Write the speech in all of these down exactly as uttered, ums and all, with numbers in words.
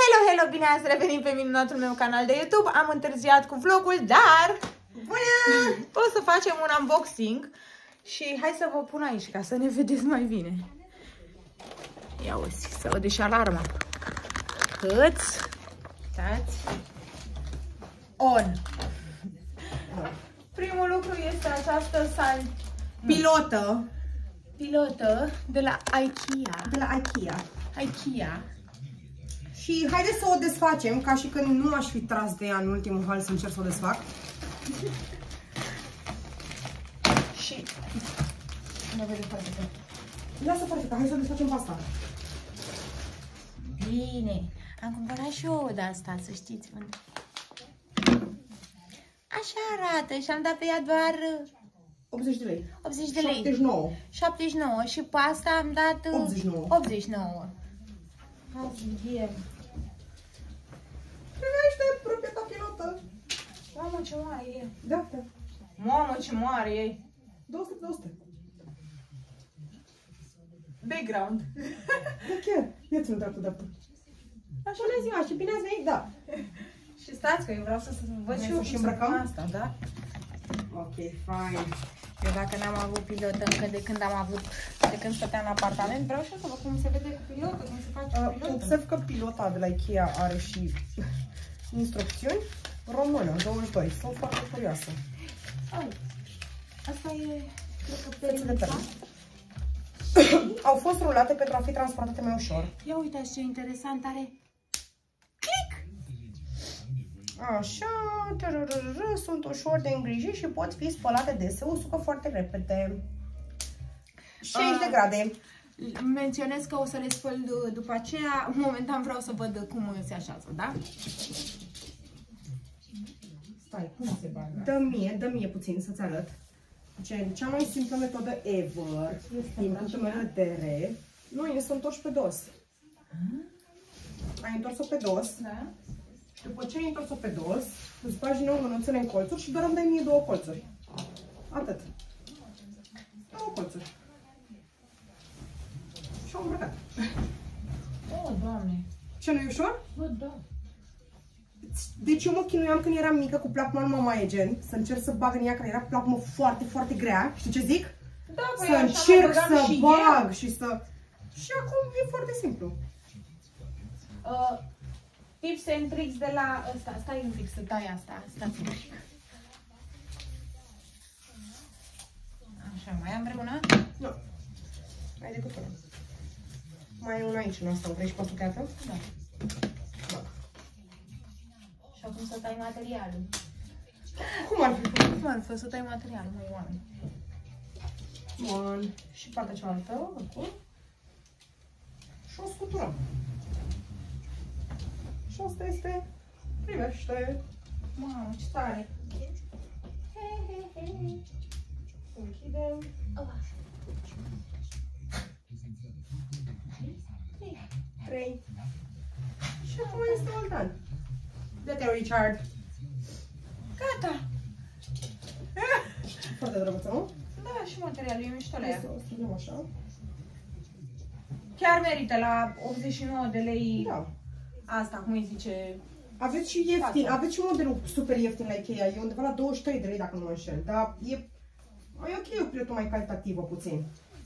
Hello, hello, bine ați revenit pe minunatul meu canal de YouTube. Am întârziat cu vlogul, dar bună! O să facem un unboxing și hai să vă pun aici ca să ne vedeți mai bine. Ia uzi, să văd și alarma. Hăți, stați, on. Primul lucru este această sal Pilotă. pilotă de la IKEA. De la IKEA. IKEA. Și haideți să o desfacem, ca și când nu aș fi tras de ea în ultimul hal să încerc să o desfac. Și... nu vede foarte bine. Lasă foarte, hai să o desfacem pe asta. Bine. Am cumpărat și eu de asta, să știți. Așa arată și am dat pe ea doar optzeci de lei. optzeci de lei. șaptezeci și nouă. șaptezeci și nouă și pe asta am dat optzeci și nouă. optzeci și nouă. Hai să vedem. Privește proprietatea pilotă. Mamă, ce mare e. Da, da. Mamă, ce mare e. două sute, două sute. Background. Da, chiar. Ia ți-mi dreaptă, dreaptă. Bună ziua și bine ați venit, da. Și stați că eu vreau să văd Vrei și să eu și cum să îmbrăcăm? pun asta, da? Ok, fine. Eu dacă n-am avut pilotă încă de când am avut, de când stăteam în apartament, vreau și eu să văd cum se vede cu pilotă, cum se face cu Uh, pilotă. observ că pilota de la IKEA are și instrucțiuni română, două pări. Sunt foarte curioasă. Ai, asta e, cred că Fețe de perinița. pernă. Au fost rulate pentru a fi transportate mai ușor. Ia uitați ce interesant are. Așa, sunt ușor de îngrijit și pot fi spălate des. Se usucă foarte repede. șaizeci de grade. Menționez că o să le spăl după aceea. Momentan vreau să văd cum se așează, da? Stai, cum se bagă? Dă mie, dă mie puțin să-ți arăt. Gen, cea mai simplă metodă ever, din punctul meu de vedere, nu, ei sunt întorși pe dos. Ai întors-o pe dos. Da. Și după ce ai întors-o pe dos, îți bagi din nou mânuțele în colțuri și doar îmi dai mie două colțuri. Atât. Două colțuri. Și am îmbrăcat. Oh, Doamne. Ce, nu-i ușor? Bă, da. Deci eu mă chinuiam când eram mică cu plapuma lui mama Egen, să încerc să bag în ea, că era plapumă foarte, foarte grea. Știi ce zic? Da, păi să așa încerc mă băgam să și bag eu. și să... Și acum e foarte simplu. Uh, tips and tricks de la ăsta. Stai un pic să tai asta. Stați un pic. Așa, mai am vreuna? Nu. Ai decât una. Mai e una aici, în asta. Vrei și pentru creată? Da. Da. Și acum să tai materialul. Cum ar fi? Cum ar fi să tai materialul, mai oameni? Bun. Și partea cealaltă, acum. Și o scuturăm. Și asta este... Privește. Mamă, ce tare! He, he, he. Închidem. Trei. Și acum este Oltan. Dă-te, Richard. Gata! Foarte drăguță, nu? Da, și materialul e mișto la ea. Să o strângem așa. Chiar merită la optzeci și nouă de lei. Da. Asta, cum îi zice... Aveți și ieftin, Fața. aveți și modelul super ieftin la IKEA, e undeva la douăzeci și trei de lei dacă nu mă înșel, dar e mai ok, o pilotă mai calitativă puțin.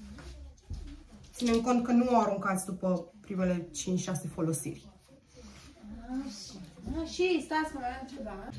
Ținem cont că nu o aruncați după primele cinci șase folosiri. Așa. Și stați că mai am ceva.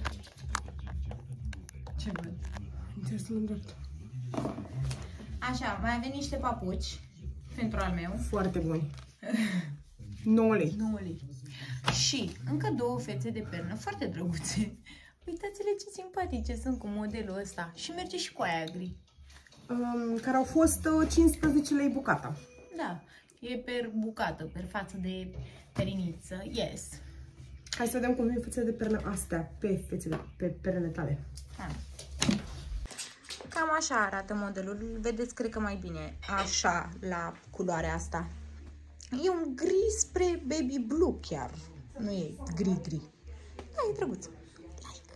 Ce văd? Trebuie să-l îndrept. Așa, mai avem niște papuci pentru al meu. Foarte buni. nouă lei. nouă lei. Și încă două fețe de pernă foarte drăguțe. Uitați-le ce simpatice sunt cu modelul ăsta. Și merge și cu aia gri. Um, care au fost uh, cincisprezece lei bucata. Da, e per bucată, per față de periniță. Yes. Hai să vedem cum vin fețele de pernă astea pe fețele, pe pernele tale. Hai. Cam așa arată modelul. Vedeți, cred că mai bine așa la culoarea asta. E un gri spre baby blue chiar. Nu e gri-gri. Da, e drăguț. Like.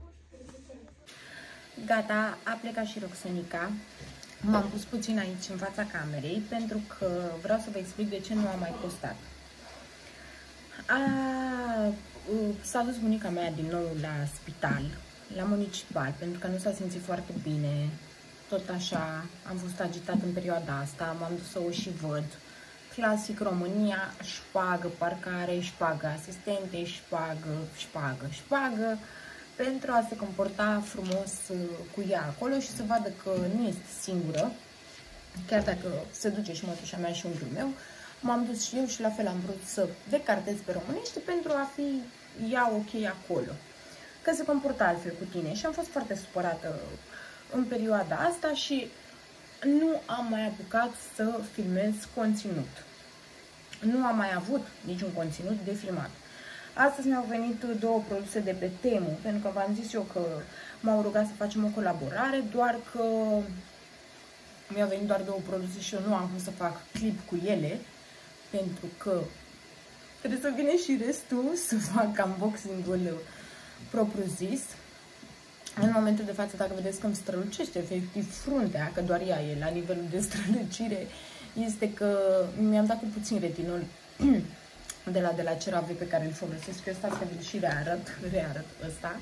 Gata, a plecat și Roxanica. M-am pus puțin aici în fața camerei pentru că vreau să vă explic de ce nu am mai postat. A, s-a dus bunica mea din nou la spital, la municipal, pentru că nu s-a simțit foarte bine. Tot așa, am fost agitat în perioada asta, m-am dus să o și văd. Clasic România, șpagă parcare, șpagă asistente, șpagă, șpagă, șpagă, pentru a se comporta frumos cu ea acolo și să vadă că nu este singură. Chiar dacă se duce și mătușa mea și unchiul meu, m-am dus și eu și la fel am vrut să decartez pe românește pentru a fi ea ok acolo. Că se comporta altfel cu tine și am fost foarte supărată în perioada asta și nu am mai apucat să filmez conținut. Nu am mai avut niciun conținut de filmat. Astăzi mi-au venit două produse de pe Temu, pentru că v-am zis eu că m-au rugat să facem o colaborare, doar că mi-au venit doar două produse și eu nu am cum să fac clip cu ele, pentru că trebuie să vină și restul să fac unboxing-ul propriu-zis. În momentul de față, dacă vedeți că îmi strălucește efectiv fruntea, că doar ea e la nivelul de strălucire, este că mi-am dat cu puțin retinol de la, de la CeraVe pe care îl folosesc. Eu stați că vi-l și rearăt, rearăt ăsta.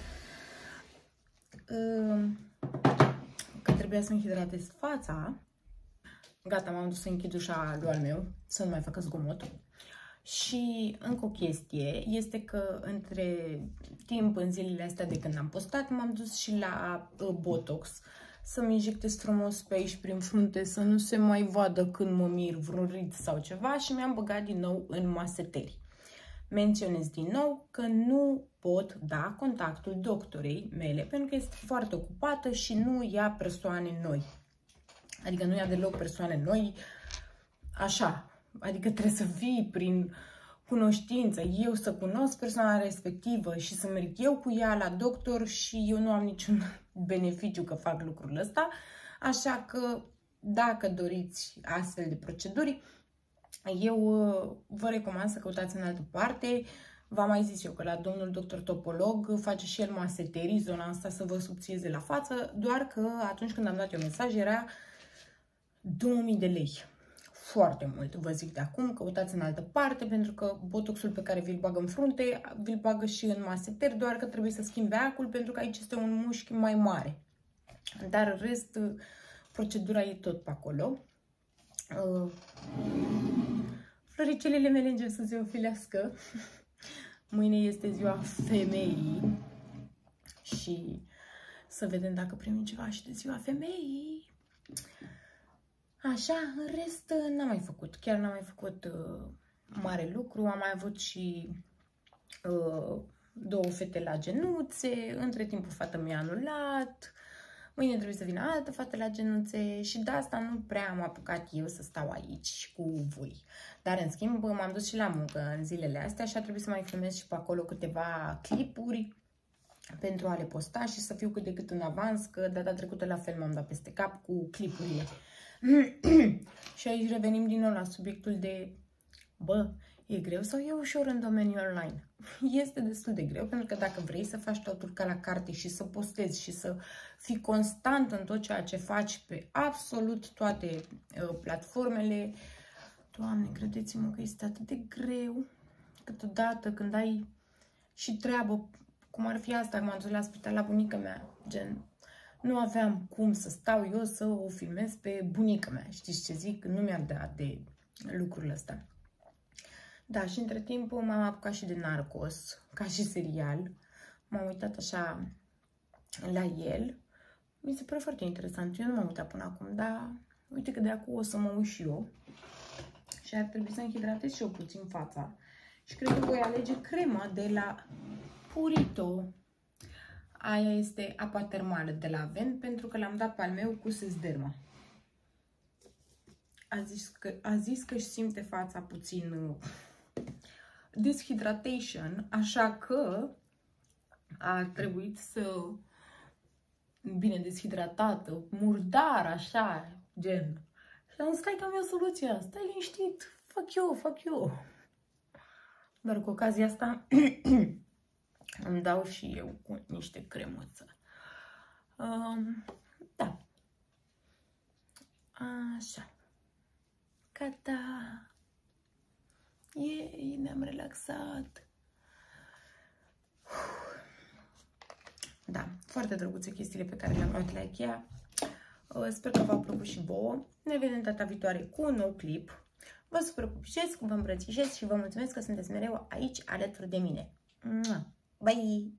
Că trebuia să-mi hidratez fața. Gata, m-am dus să închid ușa lui al meu, să nu mai facă zgomot. Și încă o chestie este că între timp, în zilele astea de când am postat, m-am dus și la uh, Botox să-mi injectez frumos pe aici prin frunte, să nu se mai vadă când mă mir vreun rid sau ceva și mi-am băgat din nou în maseteri. Menționez din nou că nu pot da contactul doctorei mele pentru că este foarte ocupată și nu ia persoane noi. Adică nu ia deloc persoane noi așa. Adică trebuie să vii prin cunoștință, eu să cunosc persoana respectivă și să merg eu cu ea la doctor și eu nu am niciun beneficiu că fac lucrul ăsta. Așa că dacă doriți astfel de proceduri, eu vă recomand să căutați în altă parte. V-am mai zis eu că la domnul doctor Topolog face și el maseterii, zona asta să vă subțieze la față, doar că atunci când am dat eu mesaj era două mii de lei. Foarte mult, vă zic de acum, căutați în altă parte, pentru că botoxul pe care vi-l bagă în frunte, vi-l bagă și în maseteri, doar că trebuie să schimbe acul, pentru că aici este un mușchi mai mare. Dar în rest, procedura e tot pe acolo. Floricelele mele încep să se ofilească. Mâine este ziua femeii și să vedem dacă primim ceva și de ziua femeii. Așa, în rest n-am mai făcut, chiar n-am mai făcut uh, mare lucru, am mai avut și uh, două fete la genuțe, între timp o fată mi-a anulat, mâine trebuie să vină altă fată la genuțe și de asta nu prea am apucat eu să stau aici cu voi. Dar în schimb m-am dus și la muncă în zilele astea și a trebuit să mai filmez și pe acolo câteva clipuri pentru a le posta și să fiu cât de cât în avans, că data trecută la fel m-am dat peste cap cu clipurile. Și aici revenim din nou la subiectul de, bă, e greu sau e ușor în domeniul online? Este destul de greu, pentru că dacă vrei să faci totul ca la carte și să postezi și să fii constant în tot ceea ce faci pe absolut toate uh, platformele, Doamne, credeți-mă că este atât de greu. Câteodată când ai și treabă, cum ar fi asta, că m-am dus la spital la bunica mea, gen, nu aveam cum să stau eu să o filmez pe bunica mea. Știți ce zic? Nu mi-ar da de lucrul ăsta. Da, și între timp m-am apucat și de Narcos, ca și serial. M-am uitat așa la el. Mi se pare foarte interesant. Eu nu m-am uitat până acum, dar uite că de acum o să mă uit și eu. Și ar trebui să-mi hidratez și eu puțin fața. Și cred că voi alege crema de la Purito. Aia este apa termală de la Avent, pentru că l-am dat pe al meu cu Sesderma. A zis că, a zis că își simte fața puțin uh, deshydration, așa că a trebuit să, bine deshidratată, murdar, așa, gen. Și am zis, stai că am eu soluția, stai liniștit, fac eu, fac eu. Dar cu ocazia asta îmi dau și eu cu niște cremuță. Um, da. Așa. Gata. Ei, ne-am relaxat. Da, foarte drăguțe chestiile pe care le-am luat la Ikea. Sper că v-au plăcut și vouă. Ne vedem data viitoare cu un nou clip. Vă super pupicesc, vă îmbrățișez și vă mulțumesc că sunteți mereu aici alături de mine. Bye!